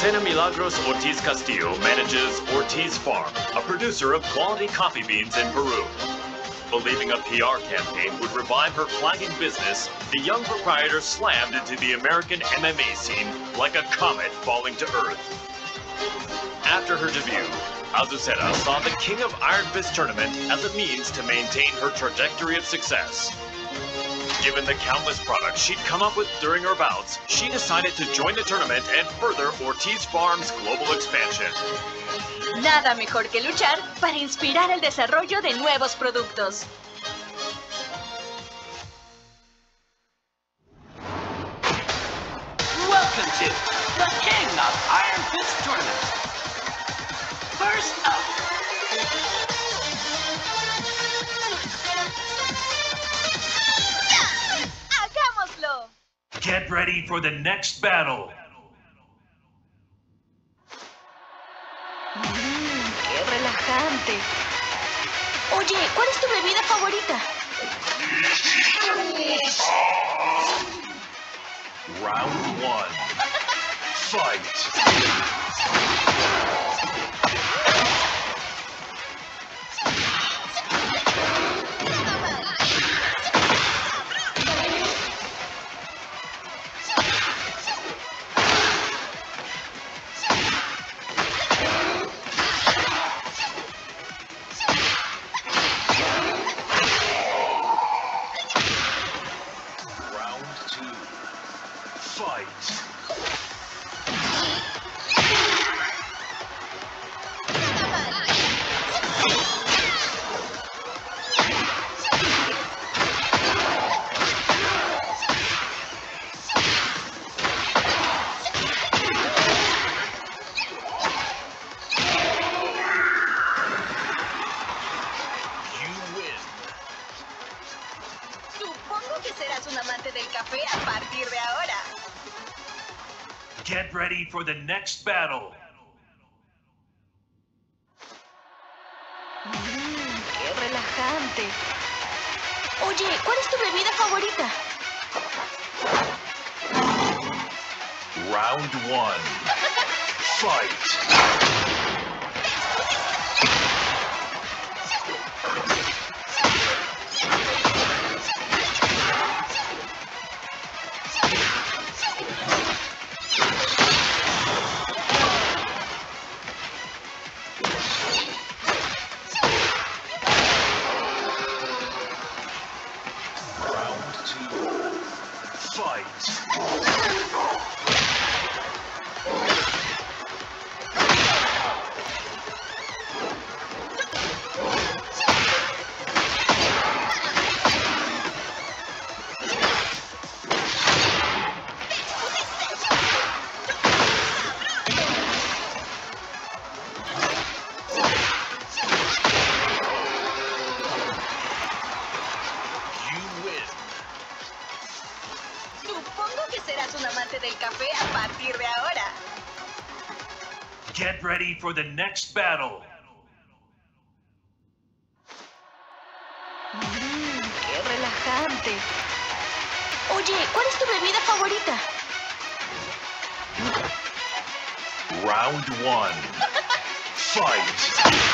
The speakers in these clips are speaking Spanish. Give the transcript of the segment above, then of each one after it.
Azucena Milagros Ortiz Castillo manages Ortiz Farm, a producer of quality coffee beans in Peru. Believing a PR campaign would revive her flagging business, the young proprietor slammed into the American MMA scene like a comet falling to Earth. After her debut, Azucena saw the King of Iron Fist tournament as a means to maintain her trajectory of success. Given the countless products she'd come up with during her bouts, she decided to join the tournament and further Ortiz Farm's global expansion. Nada mejor que luchar para inspirar el desarrollo de nuevos productos. Welcome to the King of Iron Fist Tournament. First up. ¡Hagámoslo! Get ready for the next battle. ¡Qué relajante! Oye, ¿cuál es tu bebida favorita? Round 1. Fight. Supongo que serás un amante del café a partir de ahora. Get ready for the next battle. ¡Qué relajante! Oye, ¿cuál es tu bebida favorita? Round 1. Fight. Supongo que serás un amante del café a partir de ahora. Get ready for the next battle. ¡Qué relajante! Oye, ¿cuál es tu bebida favorita? Round 1. Fight.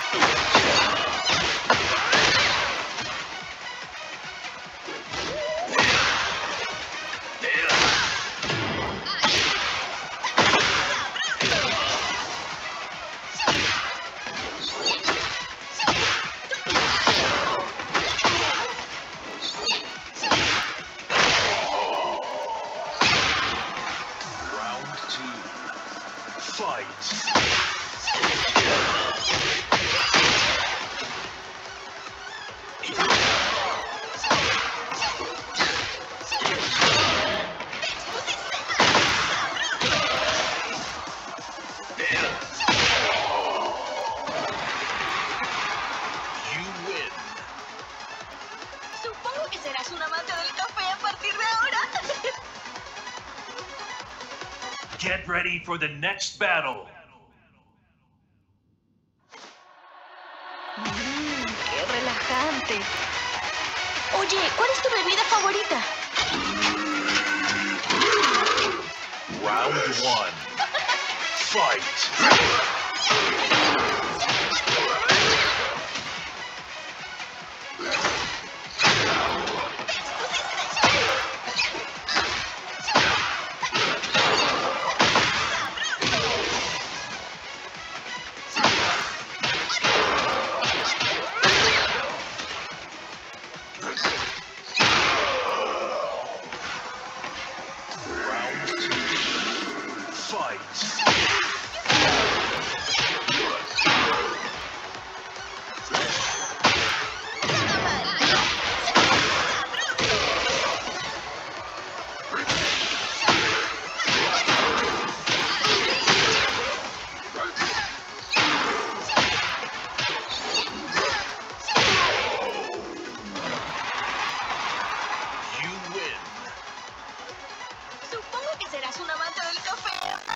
Supongo que serás un amante del café a partir de ahora. Get ready for the next battle. ¡Qué relajante! Oye, ¿cuál es tu bebida favorita? Round 1. Fight! Supongo que serás un amante del café.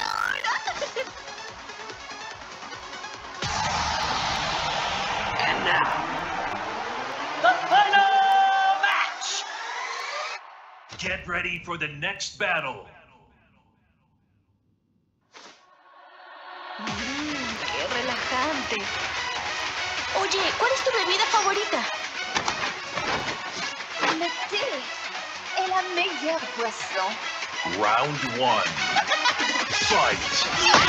And now, the final match! Get ready for the next battle. ¡Qué relajante! Oye, ¿cuál es tu bebida favorita? Le thé est la meilleure boisson. Round 1. Fight!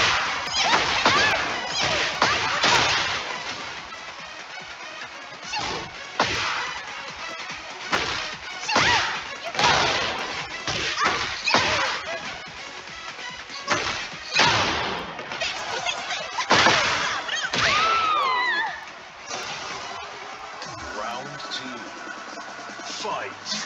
Round 2. Fight!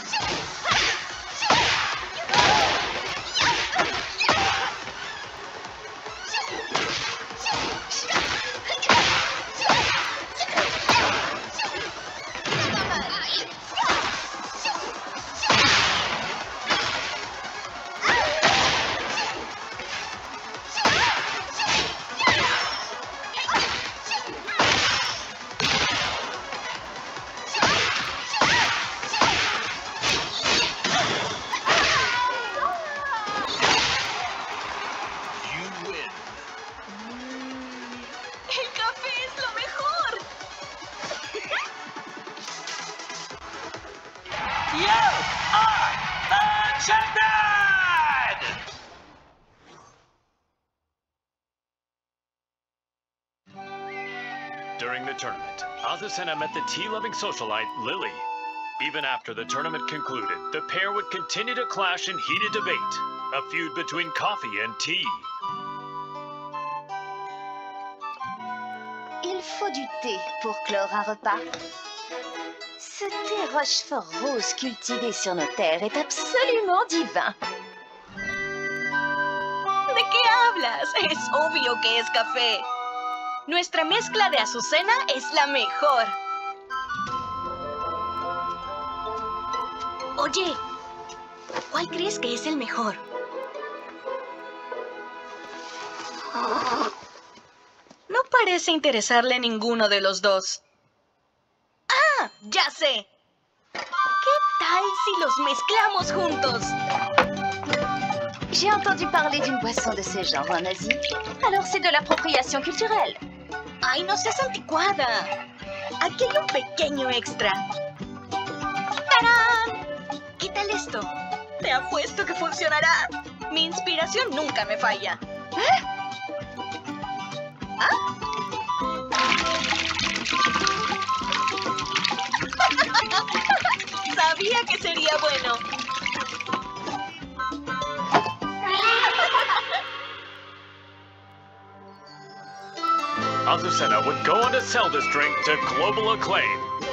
¡El café es lo mejor! You are the champion! During the tournament, Azucena met the tea-loving socialite, Lily. Even after the tournament concluded, the pair would continue to clash in heated debate, a feud between coffee and tea. Il faut du thé pour clore un repas. Ce thé Rochefort rose cultivé sur nos terres est absolument divin. ¿De qué hablas? Es obvio que es café. Nuestra mezcla de azucena es la mejor. Oye, ¿cuál crees que es el mejor? No parece interesarle ninguno de los dos. ¡Ah! ¡Ya sé! ¿Qué tal si los mezclamos juntos? J'ai entendu parler d'une boisson de ce genre en Asie. Alors c'est de l'appropriation culturelle. ¡Ay, no seas anticuada! Aquí hay un pequeño extra. ¡Tarán! ¿Qué tal esto? Te apuesto que funcionará. Mi inspiración nunca me falla. Sabía que sería bueno. Azucena would go on to sell this drink to global acclaim.